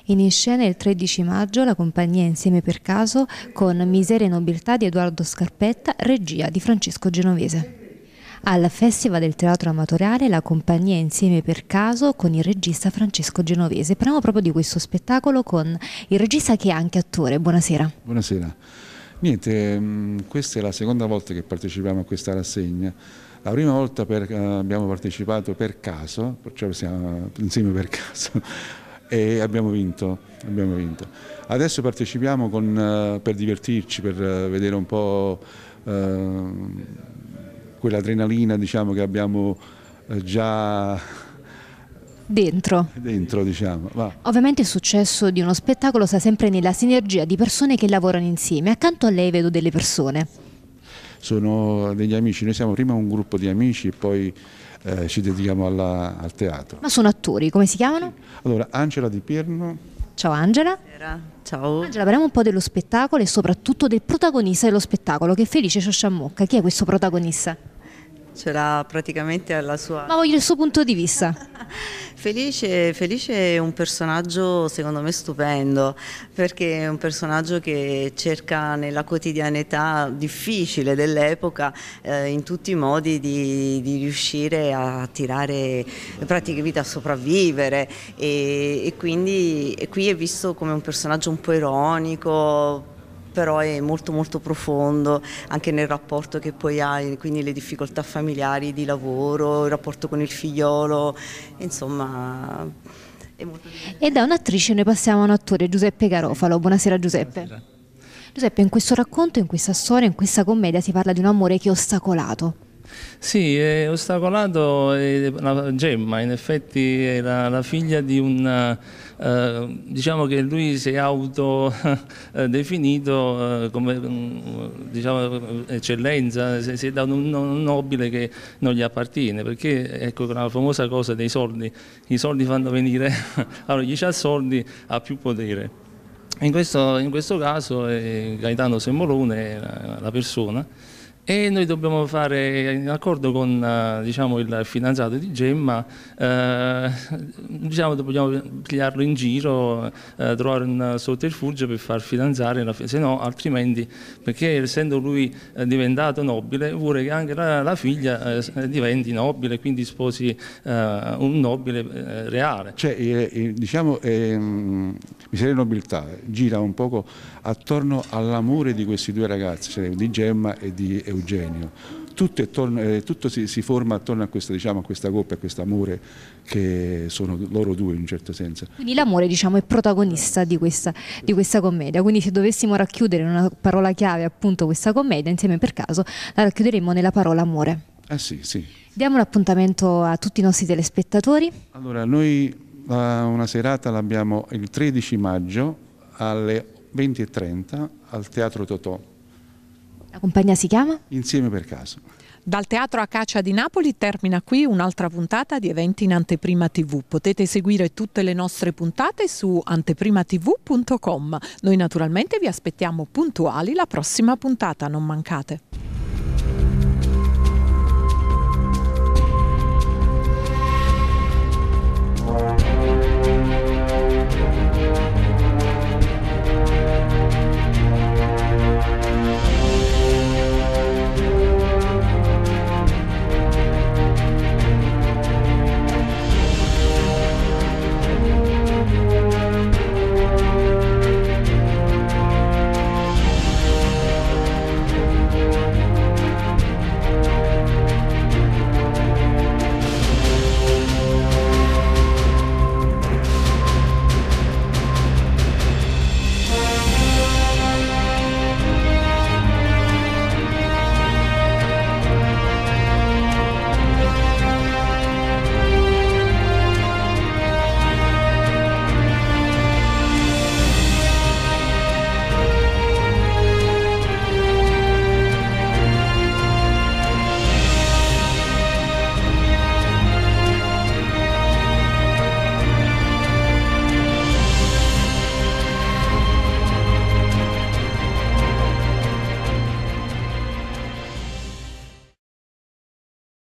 In scena il 13 maggio la compagnia Insieme per caso con Miseria e nobiltà di Edoardo Scarpetta, regia di Francesco Genovese. Al Festival del Teatro Amatoriale la compagnia Insieme per caso con il regista Francesco Genovese. Parliamo proprio di questo spettacolo con il regista che è anche attore. Buonasera. Buonasera. Niente, questa è la seconda volta che partecipiamo a questa rassegna. La prima volta abbiamo partecipato per caso, cioè siamo insieme per caso, e abbiamo vinto. Adesso partecipiamo per divertirci, per vedere un po' quell'adrenalina, diciamo, che abbiamo già dentro, diciamo. Va. Ovviamente il successo di uno spettacolo sta sempre nella sinergia di persone che lavorano insieme. Accanto a lei vedo delle persone. Sono degli amici, noi siamo prima un gruppo di amici e poi ci dedichiamo al teatro. Ma sono attori, come si chiamano? Allora, Angela Di Pierno. Ciao Angela. Ciao. Angela, parliamo un po' dello spettacolo e soprattutto del protagonista dello spettacolo, che è Felice Ciosciamocca. Chi è questo protagonista? Ce l'ha praticamente alla sua... Ma voglio il suo punto di vista. Felice è un personaggio secondo me stupendo, perché è un personaggio che cerca nella quotidianità difficile dell'epoca in tutti i modi di riuscire a tirare pratiche vita, a sopravvivere e quindi qui è visto come un personaggio un po' ironico, però è molto molto profondo anche nel rapporto che poi ha, quindi le difficoltà familiari di lavoro, il rapporto con il figliolo, insomma è molto divertente. E da un'attrice noi passiamo a un attore, Giuseppe Garofalo. Buonasera Giuseppe. Buonasera. Giuseppe, in questo racconto, in questa storia, in questa commedia si parla di un amore che è ostacolato. Sì, è ostacolato, Gemma in effetti è la figlia di un, diciamo che lui si è autodefinito come diciamo, eccellenza, si è dato un nobile che non gli appartiene, perché ecco la famosa cosa dei soldi, i soldi fanno venire, allora chi ha soldi ha più potere. In questo caso Gaetano Semmolone è la persona. E noi dobbiamo fare, in accordo con diciamo, il fidanzato di Gemma, diciamo, dobbiamo pigliarlo in giro, trovare un sotterfugio per far fidanzare, se no altrimenti, perché essendo lui diventato nobile, vuole che anche la figlia diventi nobile, quindi sposi un nobile reale. Cioè, diciamo, Miseria e nobiltà gira un poco attorno all'amore di questi due ragazzi, cioè di Gemma e di Eugenio. Tutto si forma attorno a questa, diciamo, a questa coppia, a questo amore che sono loro due in un certo senso. Quindi l'amore, diciamo, è protagonista di questa commedia. Quindi se dovessimo racchiudere in una parola chiave appunto questa commedia, Insieme per caso, la racchiuderemmo nella parola amore. Sì, sì. Diamo l'appuntamento a tutti i nostri telespettatori. Allora, noi una serata l'abbiamo il 13 maggio alle 20:30 al Teatro Totò. La compagnia si chiama? Insieme per caso. Dal Teatro Acacia di Napoli termina qui un'altra puntata di Eventi in Anteprima TV. Potete seguire tutte le nostre puntate su anteprimatv.com. Noi naturalmente vi aspettiamo puntuali la prossima puntata, non mancate.